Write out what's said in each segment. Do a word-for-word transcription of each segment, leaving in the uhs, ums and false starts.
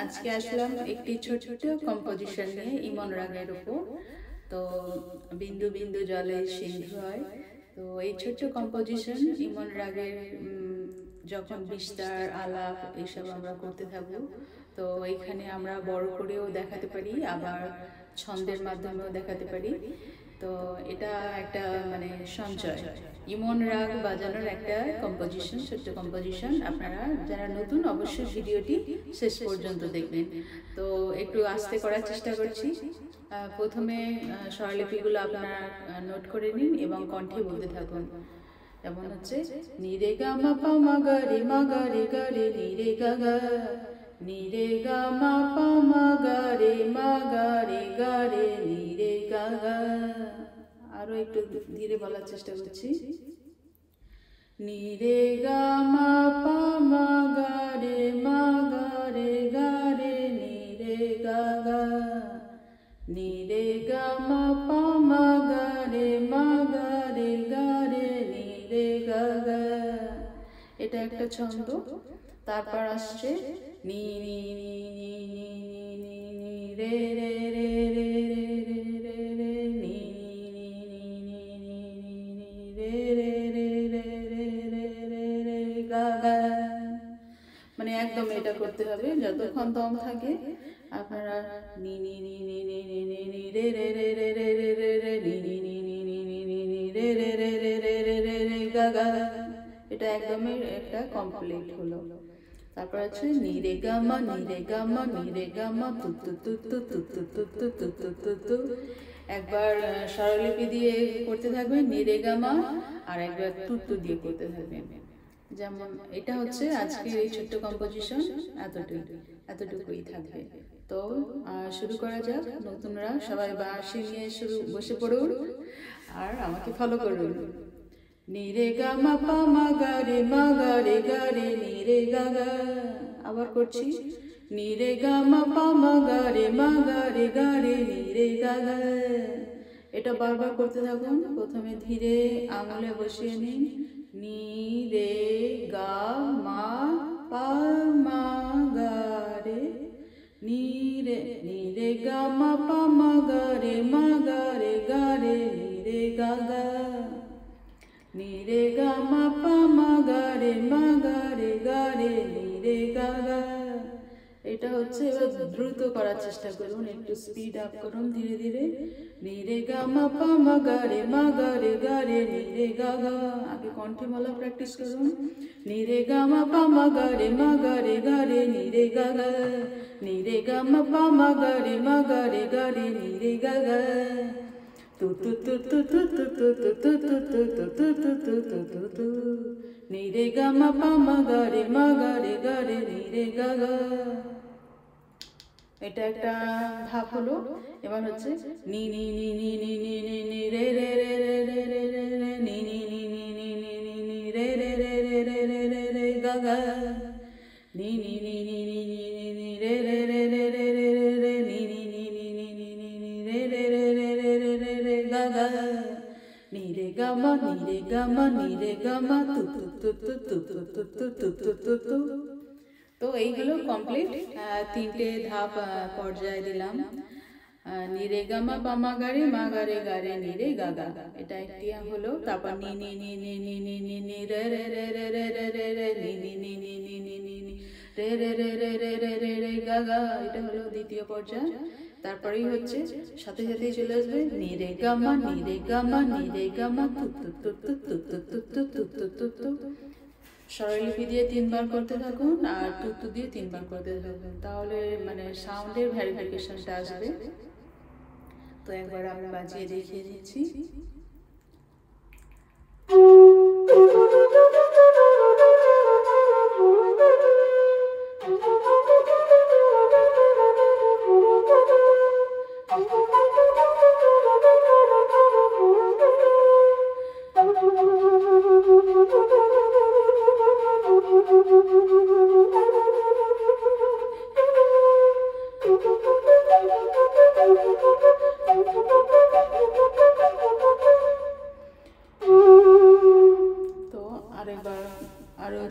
আজকে আসলাম একটি ছোট ছোট কম্পোজিশন নিয়ে ইমন রাগের উপর। তো বিন্দু বিন্দু জলে সিন্ধু হয়। তো এই ছোট্ট কম্পোজিশন ইমন রাগের যখন বিস্তার আলাপ এইসব আমরা করতে থাকবো, তো এইখানে আমরা বড় করেও দেখাতে পারি, আবার ছন্দের মাধ্যমেও দেখাতে পারি। তো এটা একটা মানে সঞ্চয়, ইমন রাগ বাজানোর একটা কম্পোজিশন, ছোট্ট কম্পোজিশন। আপনারা যারা নতুন অবশ্যই ভিডিওটি শেষ পর্যন্ত দেখবেন। তো একটু আস্তে করার চেষ্টা করছি। প্রথমে স্বরলিপিগুলো আপনারা নোট করে নিন এবং কণ্ঠে বলতে থাকুন। যেমন হচ্ছে নি রে গা মা পা মা গা রে মা গা রে গা রে নি রে গা গা, নি রে গা মা পা মা গা রে মা গা রে গা রে নি রে গা গা। আরো একটু ধীরে বলার চেষ্টা করছি। নি রে গা মা পা মা গা রে মা গা রে গা রে নি রে গা গা, নি রে গা মা পা মা গা রে মা গা রে গা রে নি রে গা গা। এটা একটা ছন্দ। তারপর আসছে নি নি নি নি নি নি নি রে রে রে রে রে রে রে নি নি নি নি নি নি রে রে রে রে রে রে রে রে গা গা। মানে একদম এটা করতে হবে যতক্ষণ দম থাকে। আপনারা নি নি নি নি নি নি নি নি রে রে রে রে রে রে রে রে নি নি নি নি নি নি নি নি রে রে রে রে রে রে রে রে গা গা। এটা একদমই একটা কমপ্লিট হলো। তারপর আছে নি রে গা মা নি রে গা মা নি রে গা মা তু তু তু তু তু তু তু তু তু তু তু তু। একবার স্বরলিপি দিয়ে করতে থাকবেন নি রে গা মা, আর একবার তু তু দিয়ে করতে থাকবেন। যেমন এটা হচ্ছে আজকে এই ছোট্ট কম্পোজিশন, এতটুকু এতটুকুই থাকবে। তো শুরু করা যাক। নতুনরা সবাই বাঁশি নিয়ে শুরু বসে পড়ুন আর আমাকে ফলো করুন। নি রে গা মা পা মা গা রে মা গা রে গা রে নি রে গা গা। আবার করছি নি রে গা মা পা মা গা রে মা গা রে গা রে নি রে গা গা। এটা বারবার করতে থাকুন। প্রথমে ধীরে আঙুলে বসিয়ে নিন। নি রে গা মা পা মা গা রে নি রে নি রে গা মা পা মা গা রে মা গা রে গা রে নি রে গা গা, নি রে গা মা পা মা গা রে মা গা রে গা রে নি রে গা গা। এটা হচ্ছে, এবার দ্রুত করার চেষ্টা করুন, একটু স্পিড আপ করুন ধীরে ধীরে। নি রে গা মা পা মা গা রে মা গা রে গা রে নি রে গা গা। আগে কণ্ঠে বলা প্র্যাকটিস করুন। নি রে গা মা পা মা গা রে মা গা রে গা রে নি রে গা গা, নি রে গা মা পা মা গা রে মা গা রে গা রে নি রে গা গা। তু তু তু তু তু তু তু তু তু তু তু তু তু তু তু তু তু। নি রে গা মা পা মা গা রে মা গা রে গা রে নি রে গা গা। এটা একটা ধাপ হলো। এবার হচ্ছে নি নি নি নি নি নি নি নি রে রে রে রে রে রে রে রে নি নি নি নি নি নি নি নি রে রে রে রে রে রে রে রে গা গা, নি নি নি নি নি নি নি নি রে রে রে রে রে রে রে রে নি নি নি নি নি নি নি নি রে রে রে রে রে রে রে রে গা গা, নি রে গা মা নি রে গা মা নি রে গা মা তু তু তু তু তু তু তু তু তু তু তু। তো এইগুলো কমপ্লিট। তিনটে ধাপ পর্যায়ে দিলাম। নি রে গা মা পা মা গা রে মা গা রে গা রে নি রে গা গা, এটা একটি হলো। তারপর নি নি নি নি নি নি নি নি রে রে রে রে রে রে রে রে নি নি নি নি নি নি নি নি রে রে রে রে রে রে রে রে গা গা, এটা হলো দ্বিতীয় পর্যায়। তারপরেই হচ্ছে সাথে সাথেই চলে আসবে নি রে গা মা নি রে গা মা নি রে গা মা তু তু তু তু তু তু তু তু তু তু তু। স্বরলিপি দিয়ে তিনবার করতে থাকুন আর তুতু দিয়ে তিনবার করতে থাকুন, তাহলে মানে সাউন্ডের ভেরিফিকেশনটা আসবে। তো একবার আমি বাজিয়ে দেখিয়ে দিচ্ছি।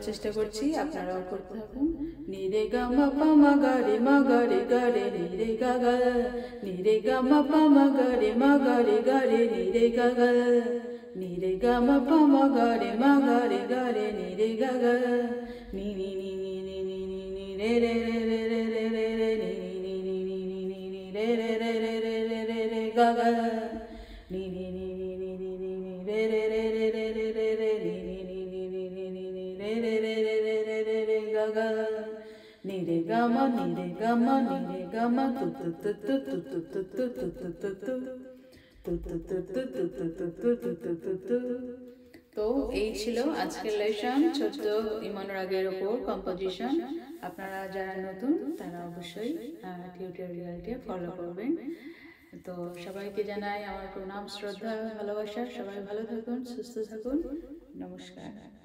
চেষ্টা করছি, আপনারাও করতে থাকুন। নি রে গা মা পা মা গা রে মা গা রে গা রে নি রে গা গা, নি রে গা মা পা মা গা রে মা গা রে গা রে নি রে গা গা, নি রে গা মা পা মা গা রে মা গা রে গা রে নি রে গা গা, নি নি নি নি নি নি নি নি রে রে রে রে রে রে রে রে নি নি নি নি নি নি রে রে রে রে রে রে রে রে গা গা, নি নি নি নি নি নি নি নি রে রে রে রে রে রে রে রে নি নি নি নি নি নি নি নি রে রে রে রে রে রে রে রে গা গা, নি রে গা মা নি রে গা মা নি রে গা মা তু তু তু তু তু তু তু তু তু তু তু তু তো এই ছিল আজকের লেসন, ছোট্ট ইমন রাগের উপর কম্পোজিশন। আপনারা যারা নতুন তারা অবশ্যই টিউটোরিয়ালটি ফলো করবেন। তো সবাইকে জানাই আমার প্রণাম, শ্রদ্ধা, ভালোবাসা। সবাই ভালো থাকুন, সুস্থ থাকুন। নমস্কার।